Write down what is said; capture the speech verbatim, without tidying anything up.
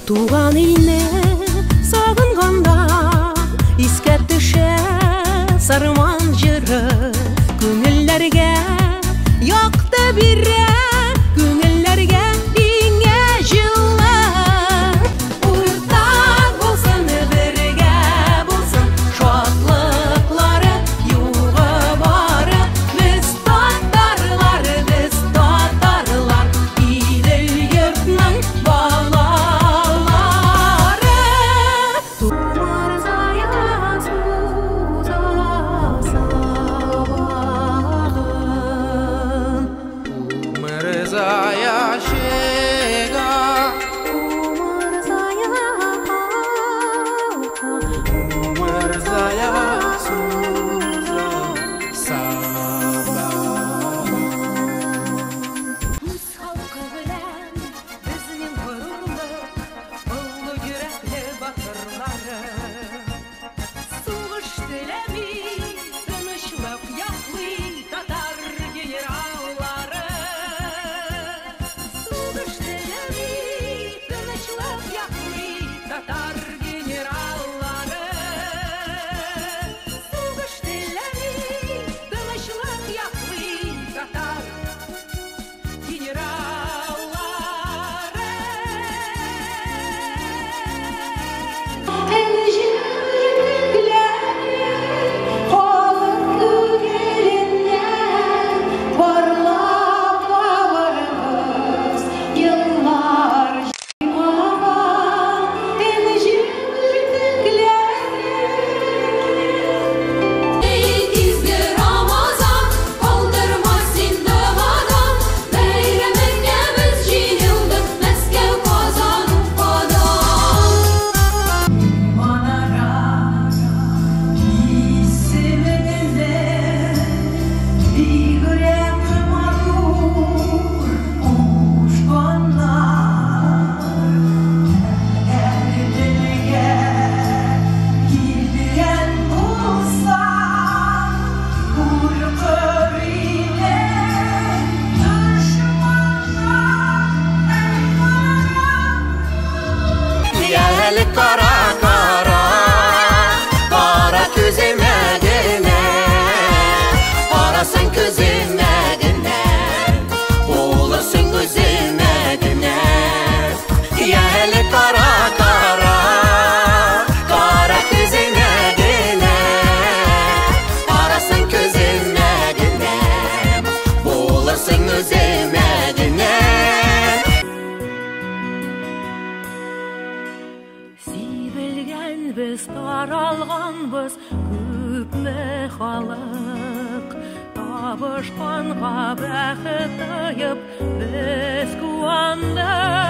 Туған илне сағынғанда искә төшә сарман жыры, күңелләргә яқты бирә, күңелләргә иңә җылы. Уртак булсын, бергә булсын шатлыклары, югы бары без татарлар, без татарлар, Идел йортның балалары. Тумар зая суза сабагын, Умыр зая шега, Умар зая халка, умыр зая суза сабагын. Үз халкы белән безнең горурлык, олы йөрәкле батырлары. Сугыш теләми, тынычлык яклый татар генераллары. Сугыш теләми, тынычлык яклый татар генераллары. Сугыш теләми, тынычлык яклый татар генераллары. Изге Рамазан, калдырма син дымадан, бәйрәмеңә без җыелдык, Мәскәү, Казан, Уфадан. Yəhəli qara qara, qara gözümə gerinə, arasın gözümə dinə, olursun gözümə dinə. Yəhəli qara qara, qara gözümə dinə, arasın gözümə dinə, olursun gözümə dinə. Сибелгәнбез, таралганбыз, күпме халык. Табышканга бәхет тыеп, без куандык.